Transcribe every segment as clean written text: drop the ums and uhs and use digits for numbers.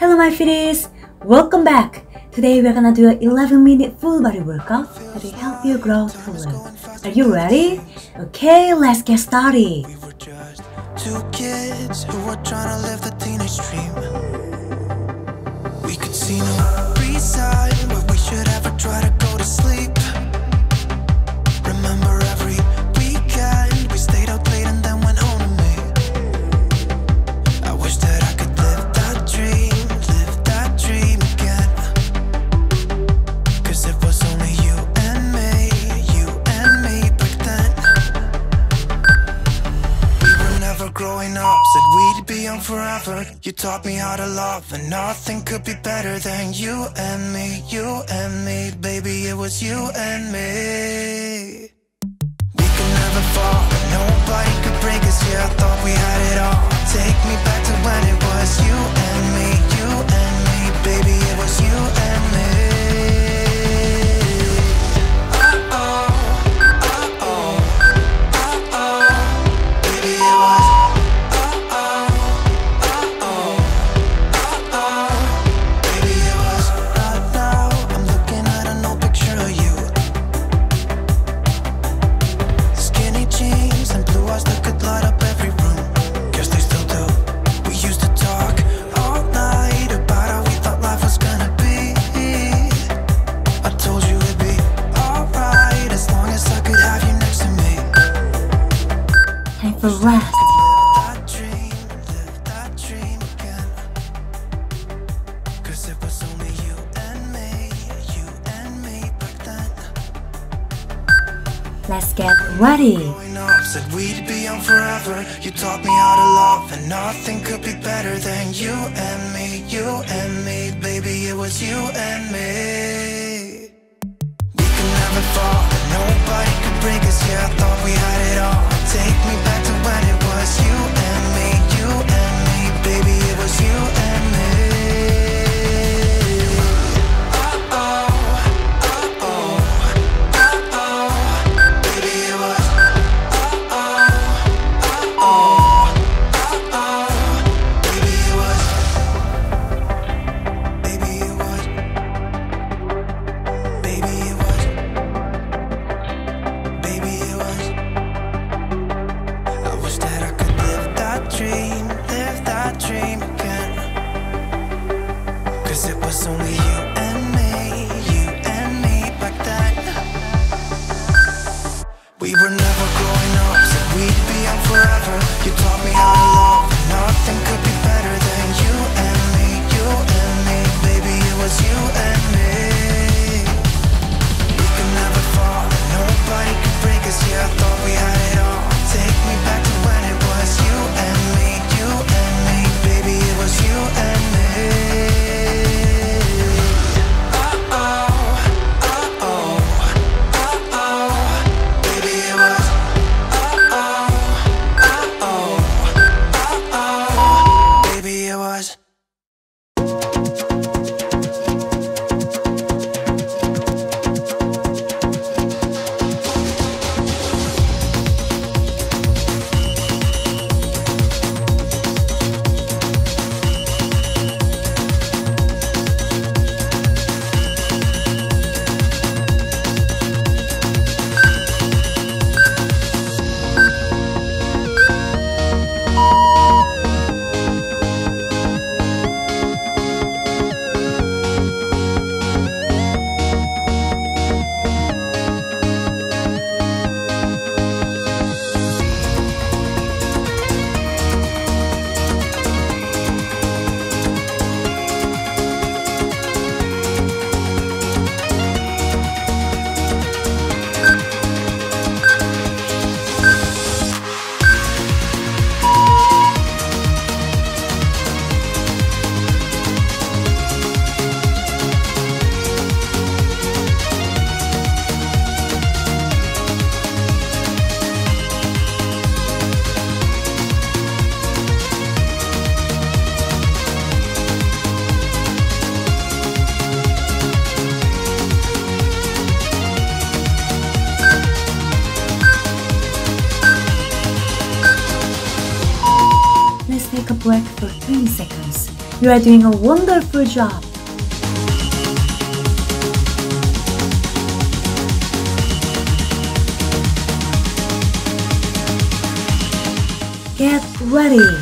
Hello my fitties! Welcome back! Today we're gonna do an 11-minute full body workout that will help you grow taller. Are you ready? Okay, let's get started! We were just two kids who were trying to live the teenage dream. We could see no reason why we should ever try to go to sleep. Remember every weekend we stayed out late and then went home to me. I wish that I could live that dream again. Cause it was only you and me back then. We were never growing up, said we'd be young forever. You taught me how to love, and nothing could be better than you and me, baby, it was you and me. We could never fall, and nobody could break us, yeah, I thought we had it all. Take me back to when it was you and me, baby, it was you and me. Baby, it was baby, it was. Right now, I'm looking at an old picture of you. Skinny jeans and blue eyes that could light up every room. Guess they still do. We used to talk all night about how we thought life was gonna be. I told you it'd be alright as long as I could have you next to me. Time for rest. Live that dream again. Cause it was only you and me back then. Let's get ready! Growing up, said we'd be young forever. You taught me how to love, and nothing could be better than you and me, baby, it was you and me. We could never fall, and nobody could break us, yeah, I thought we had it all. Take me back to when it was you and me, baby, it was you and me. Baby, it was baby, it was baby, it was baby, it was baby, it was. I wish that I could live that dream again. Cause it was only you and me back then. We were never growing up, said we'd be young forever. You taught me how to love, and nothing could be better than you and me, baby, it was you and me. We could never fall, and nobody could break us, yeah, I thought we had it all. Take me back to when it was you and me, baby, it was you and me. Baby, it was baby, it was. Take a break for 20 seconds. You are doing a wonderful job. Get ready.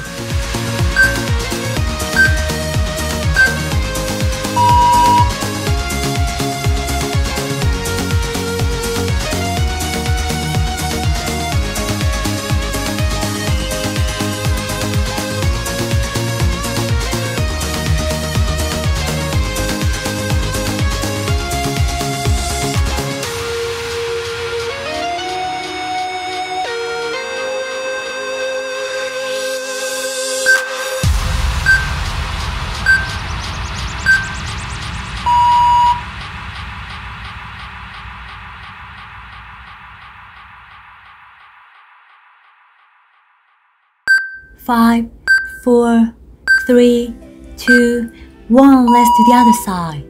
Five, 4, 3, 2, 1. Let's do the other side.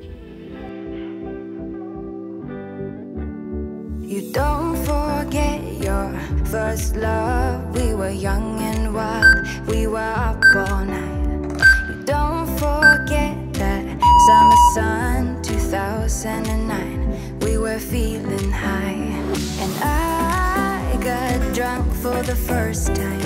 You don't forget your first love. We were young and wild. We were up all night. You don't forget that summer sun 2009. We were feeling high, and I got drunk for the first time.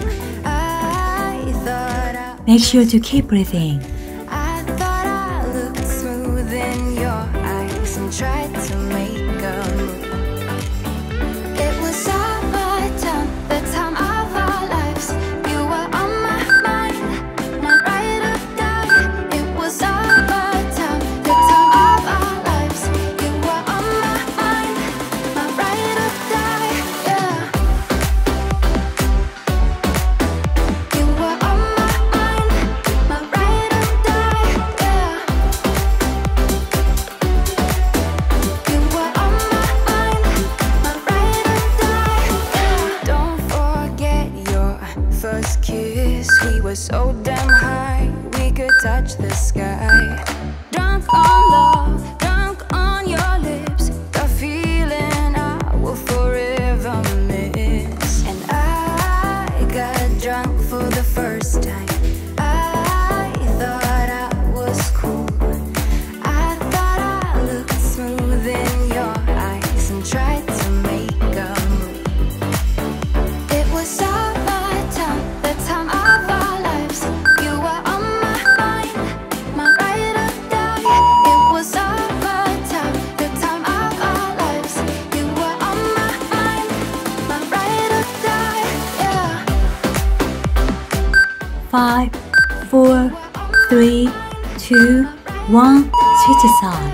Make sure to keep breathing. I thought I looked smooth in your eyes and tried to make a move. It was summertime, the time of our lives. You were on my mind, my ride or die. It was summertime, the time of our lives. You were on my mind, my ride or die. Yeah. You were on my ride or die. Yeah. You were on my mind, my ride or die. Yeah. Don't forget your first kiss. We were so damn high, we could touch the sky. Drunk on love, drunk on your lips. The feeling I will forever miss. And I got drunk for the first time. I thought I was cool. I thought I looked smooth in your eyes and tried to make a move. It was summertime, the time of our lives. You were on my mind, my ride or die. It was summertime, the time of our lives. You were on my mind, my ride or die. Yeah. 5, 4, 3, 2, 1. Switch aside.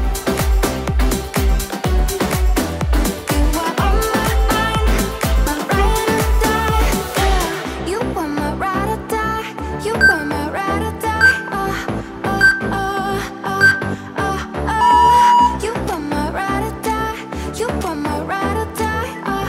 You were on my mind, my ride or die. Yeah. You were my ride or die. You were my ride or die. You were my ride or die. You were my ride or die.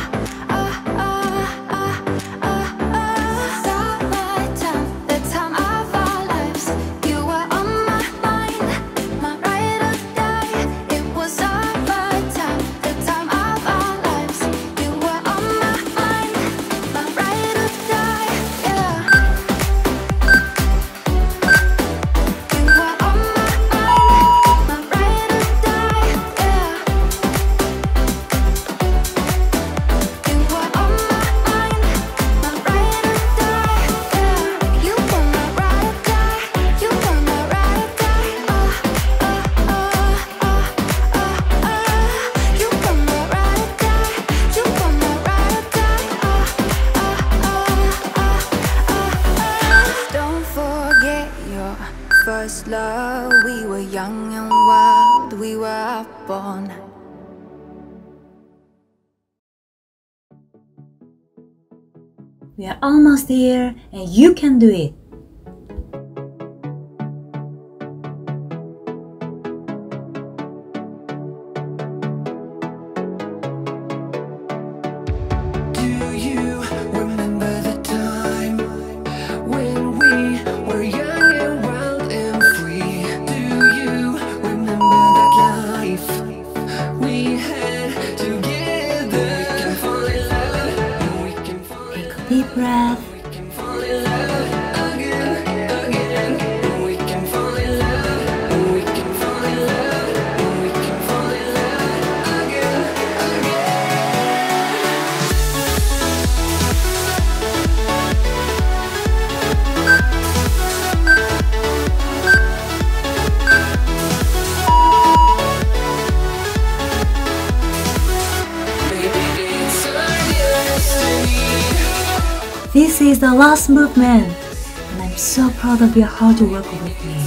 Summertime, the time of our lives. You were on my mind, my ride or die. It was summertime, the time of our lives. You were on my mind, my ride or die. Yeah. You were on my mind, my ride or die. Yeah. You were on my mind, my ride or die. Yeah. You were my ride or die. You were my ride or die. You were my ride or die. You were my ride or die. Don't forget your first love. We were young and wild. We were up all night. We are almost there, and you can do it. Do you remember the time when we were young and wild and free? Do you remember that life we had together? We can fall in love, and we can fall in Deep breath. we can fall in love again. this is the last movement, and I'm so proud of your hard work with me.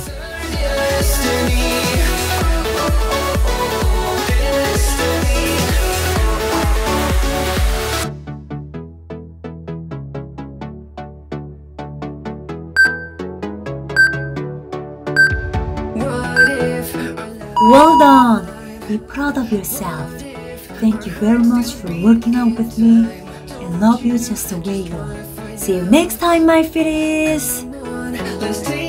Well done! Be proud of yourself. Thank you very much for working out with me, and love you just the way you are. See you next time, my fitties!